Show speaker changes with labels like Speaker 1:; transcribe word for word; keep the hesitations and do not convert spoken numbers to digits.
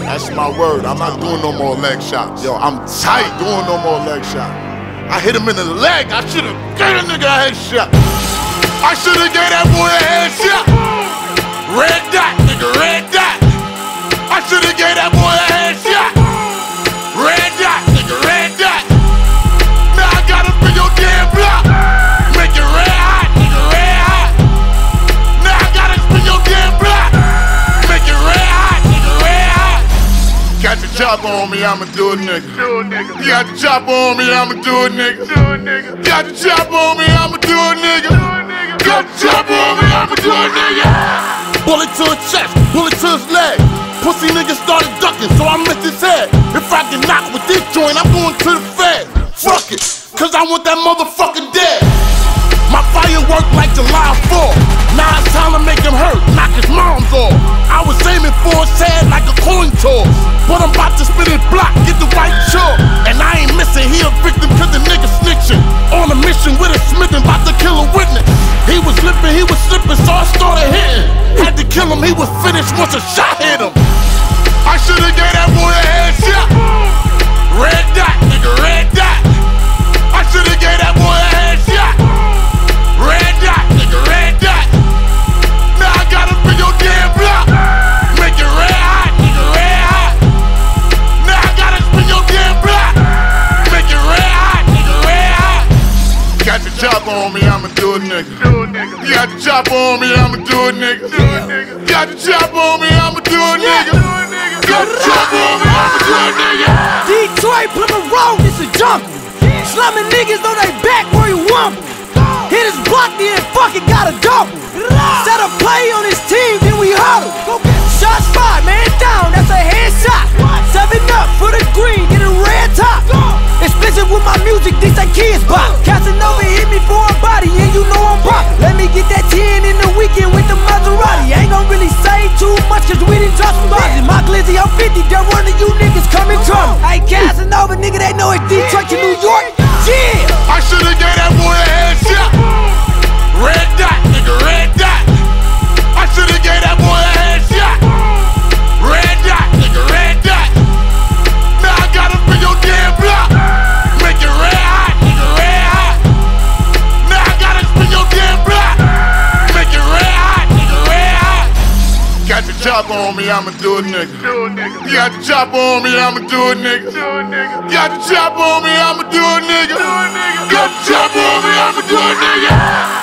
Speaker 1: That's my word. I'm not doing no more leg shots. Yo, I'm tight doing no more leg shots. I hit him in the leg. I should have gave a nigga a headshot. I should have gave that boy a headshot. Red dot, nigga, red dot. I should have gave that boy a headshot. Red dot, nigga, red dot. Now I gotta bring your damn block. Make it red hot, nigga, red hot. Now I gotta spin your damn block. Make it red hot, nigga, red hot. Got the chopper on me, I'ma do it, nigga. You got the chopper on me, I'ma do it, nigga. Got the chopper on me, I'ma do it, nigga. Got the chopper on me, I'ma do it, nigga. Bullet to his chest, bullet to his leg. Pussy nigga started ducking, so I missed his head. If I get knocked with this joint, I'm going to the Fed. Fuck it, cause I want that motherfucker dead. My firework like July fourth. Now it's time to make him hurt, knock his moms off. I was aiming for his head like a coin toss, but I'm about to spin his block, get the right chalk. And I ain't missing, he a victim cause the nigga snitching. On a mission with a smith and about to kill a witness. He was lipping, he was slipping, so I started hitting. Had to kill him, he was finished once a shot hit him. I should've gave that boy a headshot. Red dot, nigga, red dot. I should've gave that boy a headshot. Red dot, nigga, red dot. Now I gotta bring your damn block. Make it red hot, nigga, red hot. Now I gotta spin your damn block. Make it red hot, nigga, red hot. Got the chopper on me, I'ma do it, nigga. You got the chopper on me, I'ma do it, nigga. Got the chopper on me, I'ma do it, nigga. Got the chopper on me, I'ma do it, nigga.
Speaker 2: Detroit, Plymouth Road, it's a jungle. Slumming niggas on they back where you wumble. Hit his block, then fucking got a double. Set a play on his team, then we huddle. Shots fired, man down, that's a headshot. Seven up for the green, get a red top. Expensive with my music, these ain't kids bop. Casanova hit me for a body, and you know I'm rock. Let me get that ten in the weekend with the Maserati. Ain't gon' really say too much, cause we didn't drop some bodies. My glizzy, I'm fifty, done one of you niggas coming trouble. Hey, Casanova, nigga, they know it's Detroit to New York. Yeah!
Speaker 1: I should've gave that boy a headshot. Red dot, nigga, red dot. I should've gave that boy a headshot. Red dot, nigga, red dot. Now I gotta bring your damn block. Make it red hot, nigga, red hot. Now I gotta spin your damn block. Make it red hot, nigga, red hot. Got the chopper on me, I'ma do it, nigga. You got the chopper on me, I'ma do it, nigga. Got the chopper on me, I'ma do it, nigga. Got the chopper on me, I'ma do it, nigga.